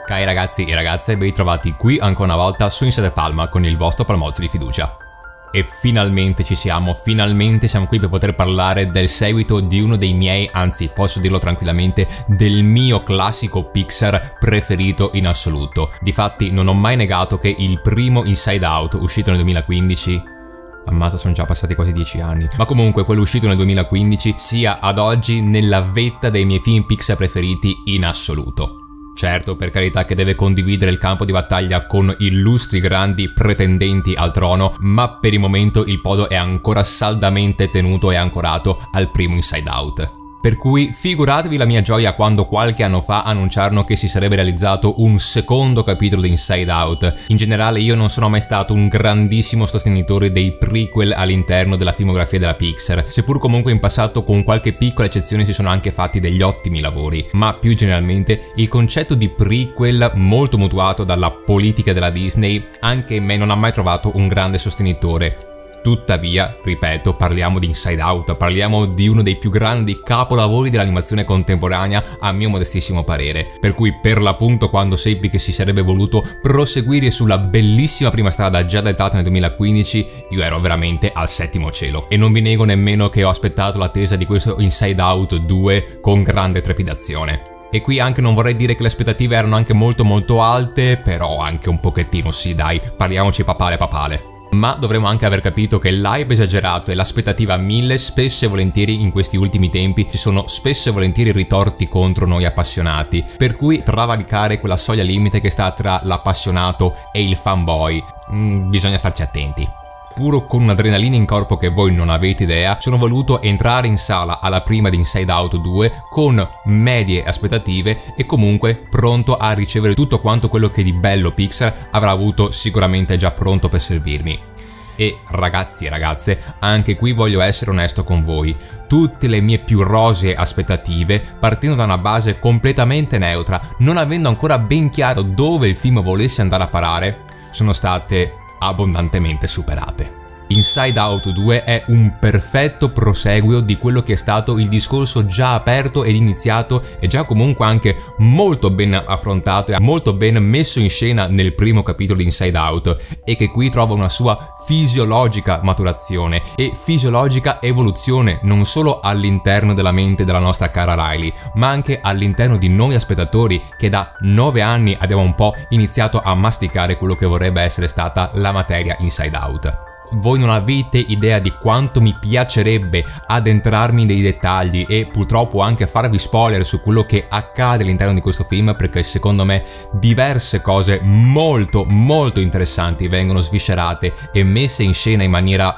Ok ragazzi e ragazze, ben ritrovati qui ancora una volta su Inside Palma con il vostro palmozzo di fiducia. E finalmente ci siamo, finalmente siamo qui per poter parlare del seguito di uno dei miei, anzi posso dirlo tranquillamente, del mio classico Pixar preferito in assoluto. Difatti non ho mai negato che il primo Inside Out, uscito nel 2015... Ammazza, sono già passati quasi 10 anni. Ma comunque quello uscito nel 2015 sia ad oggi nella vetta dei miei film Pixar preferiti in assoluto. Certo, per carità che deve condividere il campo di battaglia con illustri grandi pretendenti al trono, ma per il momento il podio è ancora saldamente tenuto e ancorato al primo Inside Out. Per cui figuratevi la mia gioia quando qualche anno fa annunciarono che si sarebbe realizzato un secondo capitolo di Inside Out. In generale io non sono mai stato un grandissimo sostenitore dei prequel all'interno della filmografia della Pixar, seppur comunque in passato con qualche piccola eccezione si sono anche fatti degli ottimi lavori, ma più generalmente il concetto di prequel, molto mutuato dalla politica della Disney, anche in me non ha mai trovato un grande sostenitore. Tuttavia, ripeto, parliamo di Inside Out, parliamo di uno dei più grandi capolavori dell'animazione contemporanea a mio modestissimo parere, per cui per l'appunto quando seppi che si sarebbe voluto proseguire sulla bellissima prima strada già dettata nel 2015, io ero veramente al settimo cielo. E non vi nego nemmeno che ho aspettato l'attesa di questo Inside Out 2 con grande trepidazione. E qui anche non vorrei dire che le aspettative erano anche molto alte, però anche un pochettino sì dai, parliamoci papale. Ma dovremmo anche aver capito che l'hype esagerato e l'aspettativa a 1000 spesso e volentieri in questi ultimi tempi ci sono spesso e volentieri ritorti contro noi appassionati, per cui travalicare quella soglia limite che sta tra l'appassionato e il fanboy, bisogna starci attenti. Puro con un'adrenalina in corpo che voi non avete idea, sono voluto entrare in sala alla prima di Inside Out 2 con medie aspettative e comunque pronto a ricevere tutto quanto quello che di bello Pixar avrà avuto sicuramente già pronto per servirmi. E ragazzi e ragazze, anche qui voglio essere onesto con voi, tutte le mie più rosee aspettative, partendo da una base completamente neutra, non avendo ancora ben chiaro dove il film volesse andare a parare, sono state abbondantemente superate. Inside Out 2 è un perfetto proseguio di quello che è stato il discorso già aperto ed iniziato e già comunque anche molto ben affrontato e molto ben messo in scena nel primo capitolo di Inside Out, e che qui trova una sua fisiologica maturazione e fisiologica evoluzione non solo all'interno della mente della nostra cara Riley, ma anche all'interno di noi spettatori che da 9 anni abbiamo un po' iniziato a masticare quello che vorrebbe essere stata la materia Inside Out. Voi non avete idea di quanto mi piacerebbe addentrarmi nei dettagli e purtroppo anche farvi spoiler su quello che accade all'interno di questo film, perché secondo me diverse cose molto interessanti vengono sviscerate e messe in scena in maniera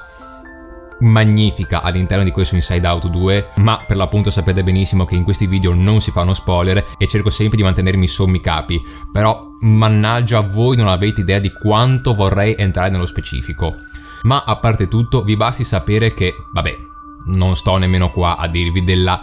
magnifica all'interno di questo Inside Out 2, ma per l'appunto sapete benissimo che in questi video non si fanno spoiler e cerco sempre di mantenermi sommi capi, però mannaggia voi non avete idea di quanto vorrei entrare nello specifico. Ma a parte tutto vi basti sapere che, vabbè, non sto nemmeno qua a dirvi della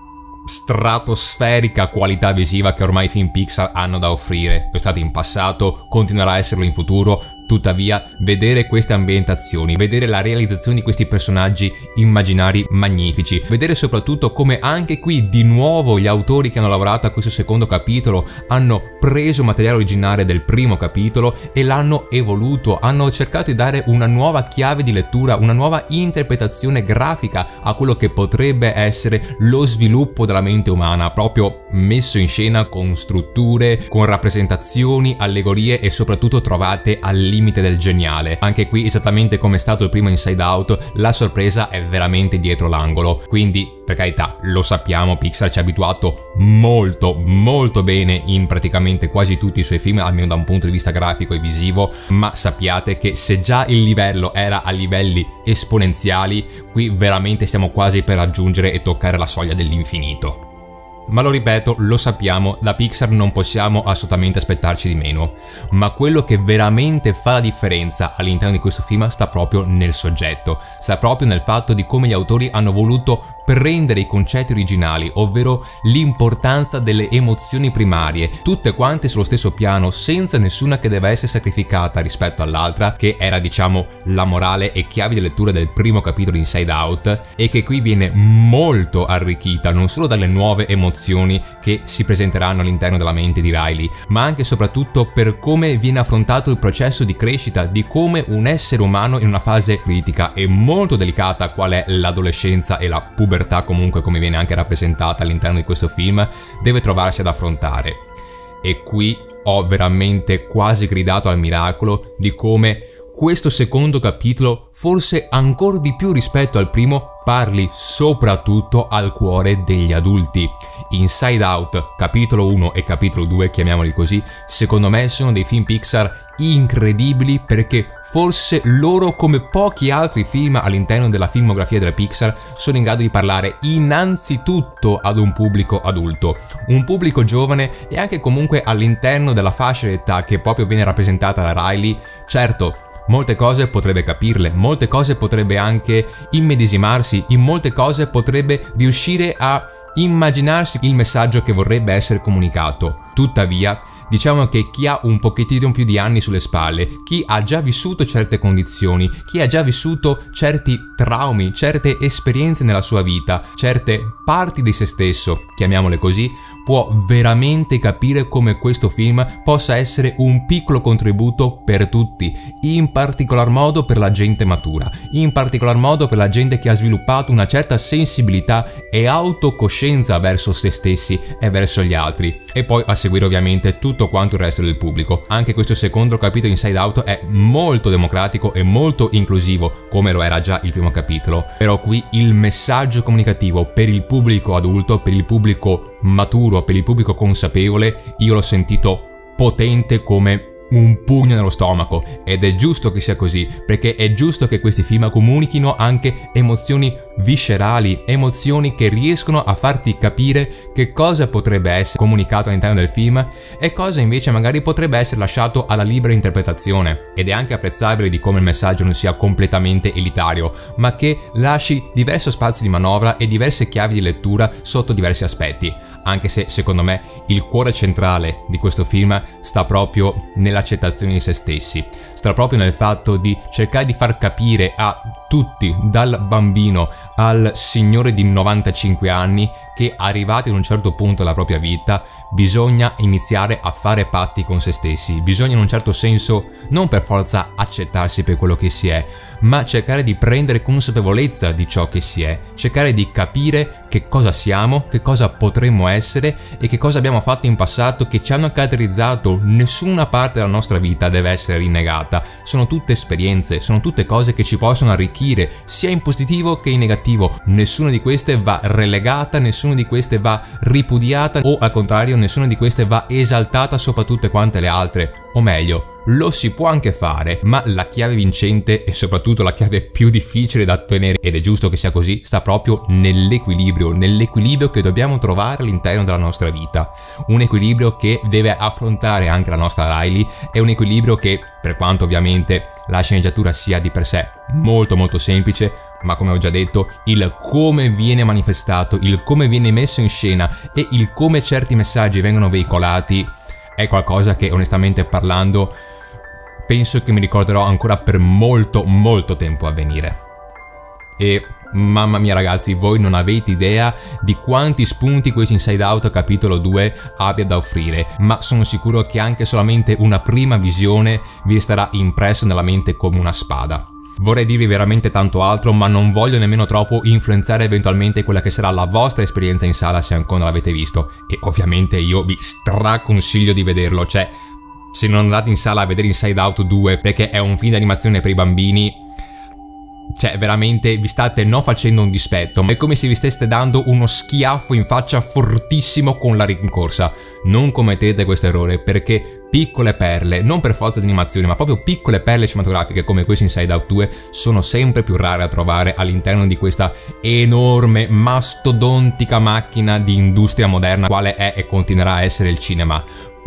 stratosferica qualità visiva che ormai i film Pixar hanno da offrire. È stato in passato, continuerà a esserlo in futuro. Tuttavia, vedere queste ambientazioni, vedere la realizzazione di questi personaggi immaginari magnifici, vedere soprattutto come anche qui di nuovo gli autori che hanno lavorato a questo secondo capitolo hanno preso materiale originale del primo capitolo e l'hanno evoluto, hanno cercato di dare una nuova chiave di lettura, una nuova interpretazione grafica a quello che potrebbe essere lo sviluppo della mente umana, proprio messo in scena con strutture, con rappresentazioni, allegorie e soprattutto trovate al limite del geniale. Anche qui, esattamente come è stato il primo Inside Out, la sorpresa è veramente dietro l'angolo, quindi per carità lo sappiamo, Pixar ci ha abituato molto bene in praticamente quasi tutti i suoi film, almeno da un punto di vista grafico e visivo, ma sappiate che se già il livello era a livelli esponenziali, qui veramente stiamo quasi per raggiungere e toccare la soglia dell'infinito. Ma lo ripeto, lo sappiamo, da Pixar non possiamo assolutamente aspettarci di meno, ma quello che veramente fa la differenza all'interno di questo film sta proprio nel soggetto, sta proprio nel fatto di come gli autori hanno voluto prendere i concetti originali, ovvero l'importanza delle emozioni primarie, tutte quante sullo stesso piano, senza nessuna che deve essere sacrificata rispetto all'altra, che era diciamo la morale e chiave di lettura del primo capitolo di Inside Out, e che qui viene molto arricchita non solo dalle nuove emozioni che si presenteranno all'interno della mente di Riley, ma anche e soprattutto per come viene affrontato il processo di crescita, di come un essere umano in una fase critica e molto delicata qual è l'adolescenza e la pubertà, comunque come viene anche rappresentata all'interno di questo film, deve trovarsi ad affrontare. E qui ho veramente quasi gridato al miracolo di come questo secondo capitolo, forse ancora di più rispetto al primo, parli soprattutto al cuore degli adulti. Inside Out, capitolo 1 e capitolo 2, chiamiamoli così, secondo me sono dei film Pixar incredibili, perché forse loro, come pochi altri film all'interno della filmografia della Pixar, sono in grado di parlare innanzitutto ad un pubblico adulto, un pubblico giovane, e anche comunque all'interno della fascia d'età che proprio viene rappresentata da Riley. Certo, molte cose potrebbe capirle, molte cose potrebbe anche immedesimarsi, in molte cose potrebbe riuscire a immaginarsi il messaggio che vorrebbe essere comunicato. Tuttavia, diciamo che chi ha un pochettino più di anni sulle spalle, chi ha già vissuto certe condizioni, chi ha già vissuto certi traumi, certe esperienze nella sua vita, certe parti di se stesso, chiamiamole così, può veramente capire come questo film possa essere un piccolo contributo per tutti, in particolar modo per la gente matura, in particolar modo per la gente che ha sviluppato una certa sensibilità e autocoscienza verso se stessi e verso gli altri, e poi a seguire ovviamente tutto quanto il resto del pubblico. Anche questo secondo capitolo di Inside Out è molto democratico e molto inclusivo, come lo era già il primo capitolo, però qui il messaggio comunicativo per il pubblico adulto, per il pubblico maturo, per il pubblico consapevole, io l'ho sentito potente come un pugno nello stomaco, ed è giusto che sia così, perché è giusto che questi film comunichino anche emozioni viscerali, emozioni che riescono a farti capire che cosa potrebbe essere comunicato all'interno del film e cosa invece magari potrebbe essere lasciato alla libera interpretazione. Ed è anche apprezzabile di come il messaggio non sia completamente elitario, ma che lasci diverso spazio di manovra e diverse chiavi di lettura sotto diversi aspetti, anche se secondo me il cuore centrale di questo film sta proprio nell'accettazione di se stessi, sta proprio nel fatto di cercare di far capire a tutti, dal bambino al signore di 95 anni, che arrivati ad un certo punto della propria vita bisogna iniziare a fare patti con se stessi, bisogna in un certo senso non per forza accettarsi per quello che si è, ma cercare di prendere consapevolezza di ciò che si è, cercare di capire che cosa siamo, che cosa potremmo essere e che cosa abbiamo fatto in passato che ci hanno caratterizzato. Nessuna parte della nostra vita deve essere rinnegata, sono tutte esperienze, sono tutte cose che ci possono arricchire sia in positivo che in negativo, nessuna di queste va relegata, nessuna di queste va ripudiata o al contrario nessuna di queste va esaltata sopra tutte quante le altre, o meglio, lo si può anche fare, ma la chiave vincente e soprattutto la chiave più difficile da ottenere, ed è giusto che sia così, sta proprio nell'equilibrio che dobbiamo trovare all'interno della nostra vita. Un equilibrio che deve affrontare anche la nostra Riley, è un equilibrio che, per quanto ovviamente la sceneggiatura sia di per sé molto semplice, ma come ho già detto, il come viene manifestato, il come viene messo in scena e il come certi messaggi vengono veicolati è qualcosa che onestamente parlando penso che mi ricorderò ancora per molto tempo a venire. E mamma mia ragazzi, voi non avete idea di quanti spunti questo Inside Out capitolo 2 abbia da offrire, ma sono sicuro che anche solamente una prima visione vi resterà impresso nella mente come una spada. Vorrei dirvi veramente tanto altro, ma non voglio nemmeno troppo influenzare eventualmente quella che sarà la vostra esperienza in sala se ancora non l'avete visto, e ovviamente io vi straconsiglio di vederlo, cioè se non andate in sala a vedere Inside Out 2 perché è un film d'animazione per i bambini, cioè veramente vi state non facendo un dispetto, ma è come se vi steste dando uno schiaffo in faccia fortissimo con la rincorsa. Non commettete questo errore, perché piccole perle, non per forza di animazione, ma proprio piccole perle cinematografiche come questo Inside Out 2 sono sempre più rare a trovare all'interno di questa enorme, mastodontica macchina di industria moderna quale è e continuerà a essere il cinema.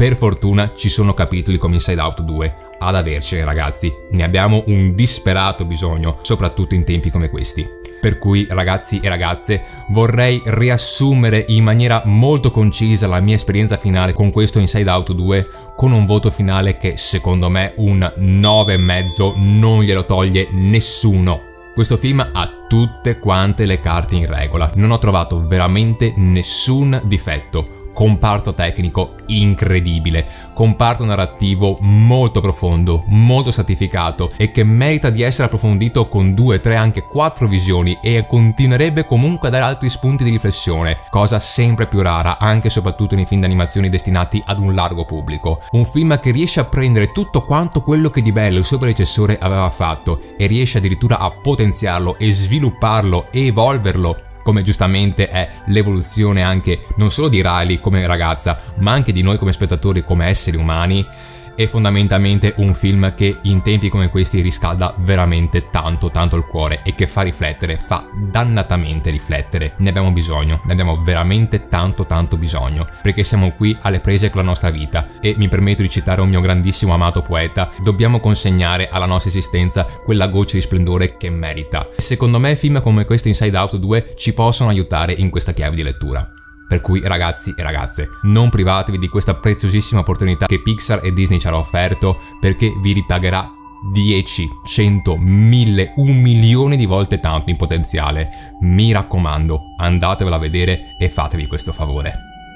per fortuna ci sono capitoli come Inside Out 2 ad avercene, ragazzi, ne abbiamo un disperato bisogno, soprattutto in tempi come questi. Per cui, ragazzi e ragazze, vorrei riassumere in maniera molto concisa la mia esperienza finale con questo Inside Out 2 con un voto finale che secondo me un 9,5 non glielo toglie nessuno. Questo film ha tutte quante le carte in regola, non ho trovato veramente nessun difetto. Comparto tecnico incredibile, comparto narrativo molto profondo, molto stratificato e che merita di essere approfondito con 2, 3, anche 4 visioni e continuerebbe comunque a dare altri spunti di riflessione, cosa sempre più rara anche e soprattutto nei film d'animazione destinati ad un largo pubblico. Un film che riesce a prendere tutto quanto quello che di bello il suo predecessore aveva fatto e riesce addirittura a potenziarlo e svilupparlo e evolverlo, come giustamente è l'evoluzione anche non solo di Riley come ragazza, ma anche di noi come spettatori, come esseri umani. È fondamentalmente un film che in tempi come questi riscalda veramente tanto il cuore e che fa riflettere, fa dannatamente riflettere. Ne abbiamo bisogno, ne abbiamo veramente tanto bisogno, perché siamo qui alle prese con la nostra vita e mi permetto di citare un mio grandissimo amato poeta: dobbiamo consegnare alla nostra esistenza quella goccia di splendore che merita. Secondo me film come questo Inside Out 2 ci possono aiutare in questa chiave di lettura. Per cui, ragazzi e ragazze, non privatevi di questa preziosissima opportunità che Pixar e Disney ci hanno offerto, perché vi ripagherà 10, 100, 1000, 1 milione di volte tanto in potenziale. Mi raccomando, andatevela a vedere e fatevi questo favore.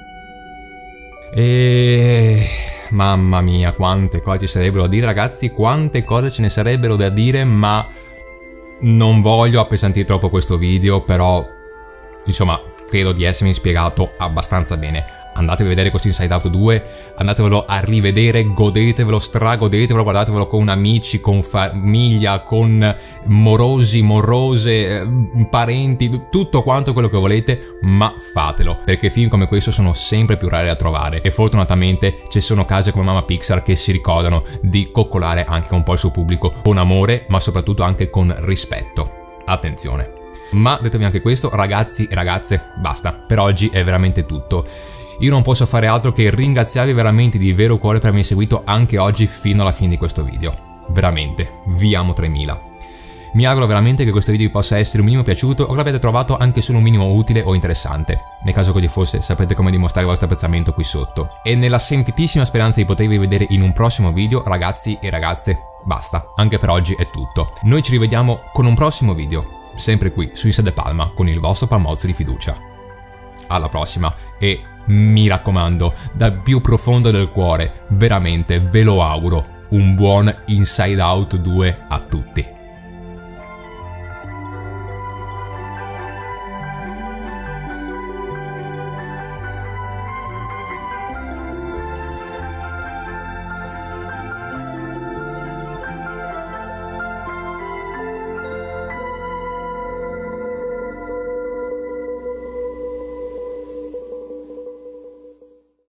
E mamma mia, quante cose ci sarebbero da dire, ragazzi, quante cose ce ne sarebbero da dire, ma non voglio appesantire troppo questo video, però insomma credo di essermi spiegato abbastanza bene. Andatevi a vedere questo Inside Out 2, andatevelo a rivedere, godetevelo, stragodetevelo, guardatevelo con amici, con famiglia, con morosi, morose, parenti, tutto quanto quello che volete, ma fatelo, perché film come questo sono sempre più rari da trovare e fortunatamente ci sono case come Mama Pixar che si ricordano di coccolare anche un po' il suo pubblico con amore, ma soprattutto anche con rispetto. Attenzione. Ma detemi anche questo, ragazzi e ragazze, basta, per oggi è veramente tutto. Io non posso fare altro che ringraziarvi veramente di vero cuore per avermi seguito anche oggi fino alla fine di questo video. Veramente, vi amo 3000. Mi auguro veramente che questo video vi possa essere un minimo piaciuto o che l'abbiate trovato anche solo un minimo utile o interessante. Nel caso così fosse, sapete come dimostrare il vostro apprezzamento qui sotto. E nella sentitissima speranza di potervi vedere in un prossimo video, ragazzi e ragazze, basta, anche per oggi è tutto. Noi ci rivediamo con un prossimo video, sempre qui su Inside Palma con il vostro palmozzo di fiducia. Alla prossima e mi raccomando, dal più profondo del cuore, veramente ve lo auguro, un buon Inside Out 2 a tutti.